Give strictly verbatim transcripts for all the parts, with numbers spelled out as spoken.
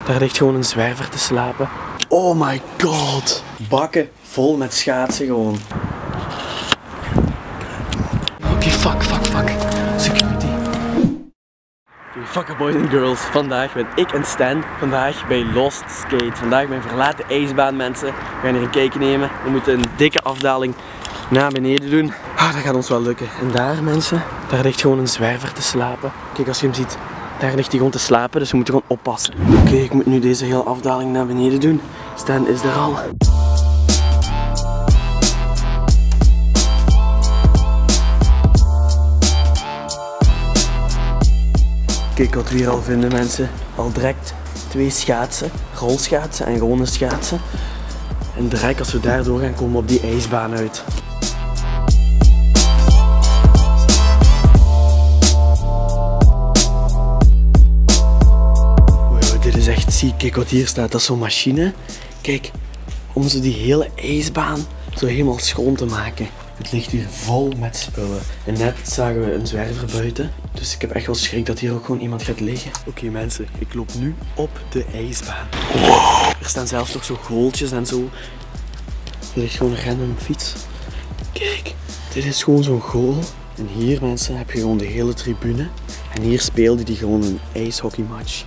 Daar ligt gewoon een zwerver te slapen. Oh my god. Bakken vol met schaatsen gewoon. Oké, okay, fuck, fuck, fuck. Security. Okay, fuck boys and girls. Vandaag ben ik en Stan. Vandaag bij Lost Skate. Vandaag bij een verlaten ijsbaan, mensen. We gaan hier een kijkje nemen. We moeten een dikke afdaling naar beneden doen. Ah, dat gaat ons wel lukken. En daar, mensen, daar ligt gewoon een zwerver te slapen. Kijk, als je hem ziet, daar ligt hij gewoon te slapen. Dus we moeten gewoon oppassen. Oké, okay, ik moet nu deze hele afdaling naar beneden doen. Stan is er al. Kijk wat we hier al vinden, mensen. Al direct twee schaatsen, rolschaatsen en gewone schaatsen. En direct als we daardoor gaan komen we op die ijsbaan uit. Wow, dit is echt ziek. Kijk wat hier staat, dat is zo'n machine. Kijk, om zo die hele ijsbaan zo helemaal schoon te maken. Het ligt hier vol met spullen. En net zagen we een zwerver buiten. Dus ik heb echt wel schrik dat hier ook gewoon iemand gaat liggen. Oké okay, mensen, ik loop nu op de ijsbaan. Wow. Er staan zelfs nog zo goaltjes en zo. Er ligt gewoon een random fiets. Kijk, dit is gewoon zo'n goal. En hier mensen heb je gewoon de hele tribune. En hier speelde die gewoon een ijshockeymatch.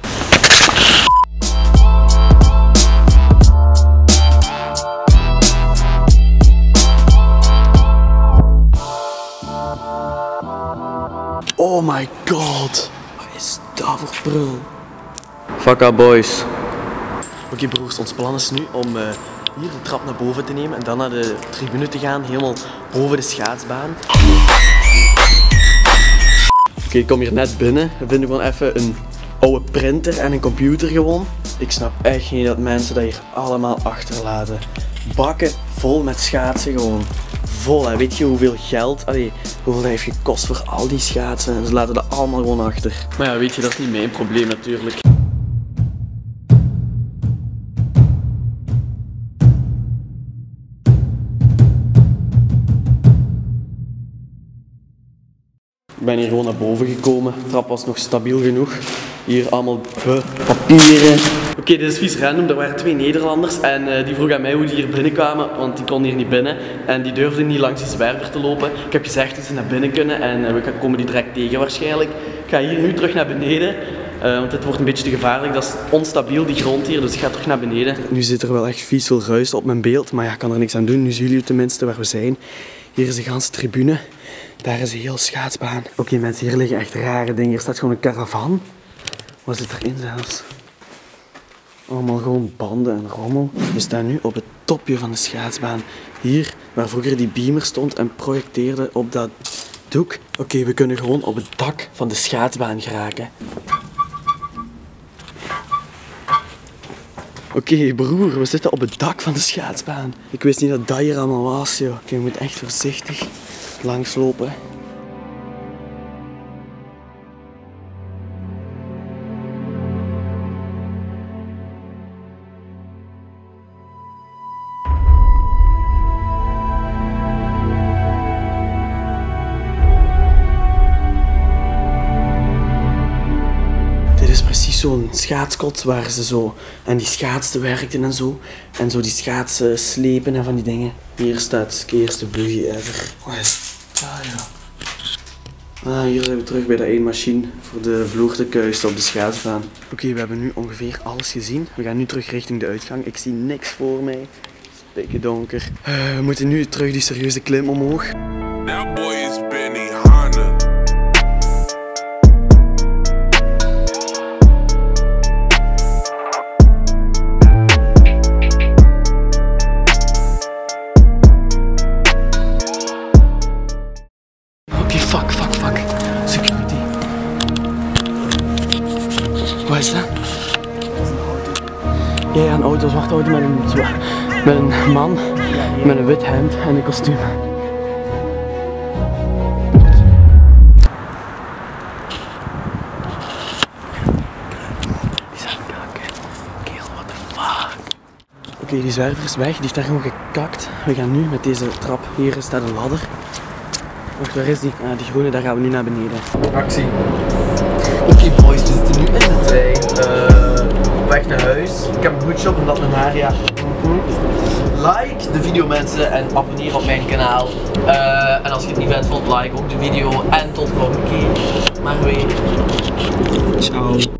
Oh my god, wat is dat voor brul? Fuck up boys. Oké okay, broers, ons plan is nu om uh, hier de trap naar boven te nemen en dan naar de tribune te gaan, helemaal boven de schaatsbaan. Oké, okay, ik kom hier net binnen. We vinden gewoon even een oude printer en een computer gewoon. Ik snap echt niet dat mensen dat hier allemaal achterlaten. Bakken vol met schaatsen gewoon. Vol, hè. Weet je hoeveel geld, allee, hoeveel dat heeft gekost voor al die schaatsen en ze laten dat allemaal gewoon achter. Maar ja, weet je, dat is niet mijn probleem natuurlijk. Ik ben hier gewoon naar boven gekomen, de trap was nog stabiel genoeg. Hier allemaal papieren. Oké, okay, dit is vies random. Er waren twee Nederlanders en uh, die vroegen aan mij hoe die hier binnenkwamen, want die konden hier niet binnen. En die durfden niet langs die zwerver te lopen. Ik heb gezegd dat ze naar binnen kunnen en uh, we komen die direct tegen waarschijnlijk. Ik ga hier nu terug naar beneden, uh, want het wordt een beetje te gevaarlijk. Dat is onstabiel, die grond hier, dus ik ga terug naar beneden. Nu zit er wel echt vies veel ruis op mijn beeld, maar ja, ik kan er niks aan doen. Nu zien jullie tenminste waar we zijn. Hier is de ganse tribune. Daar is een heel schaatsbaan. Oké okay, mensen, hier liggen echt rare dingen. Hier staat gewoon een caravan. Wat zit erin zelfs? Allemaal gewoon banden en rommel. We staan nu op het topje van de schaatsbaan. Hier, waar vroeger die beamer stond en projecteerde op dat doek. Oké, okay, we kunnen gewoon op het dak van de schaatsbaan geraken. Oké okay, broer, we zitten op het dak van de schaatsbaan. Ik wist niet dat dat hier allemaal was, joh. Oké, okay, we moeten echt voorzichtig langslopen. Zo'n schaatskot waar ze zo aan die schaatsen werkten en zo. En zo die schaatsen slepen en van die dingen. Hier staat de eerste buggy ever. Wat is dat, ja? Ah, hier zijn we terug bij de één machine voor de vloer te kuisen op de schaatsbaan. Oké, okay, we hebben nu ongeveer alles gezien. We gaan nu terug richting de uitgang. Ik zie niks voor mij. Het is pikke donker. Uh, we moeten nu terug die serieuze klim omhoog. That boy is Benny Hanna. Fuck, fuck, fuck. Security. Wat is dat? Ja, ja, een auto, een zwarte auto met een, met een man met een wit hemd en een kostuum. Die zijn kakken. Kerel, what the fuck? Oké, okay, die zwerver is weg, die heeft daar gewoon gekakt. We gaan nu met deze trap, hier staat een ladder. Wacht, waar is die? Ah, die groene, daar gaan we nu naar beneden. Actie. Oké okay, boys, we zitten nu in de trein. Uh, weg naar huis. Ik heb een goedje op omdat mijn haar, ja. Like de video mensen en abonneer op mijn kanaal. Uh, en als je het niet vet vond, like ook de video. En tot de volgende keer. Maar weer. Ciao.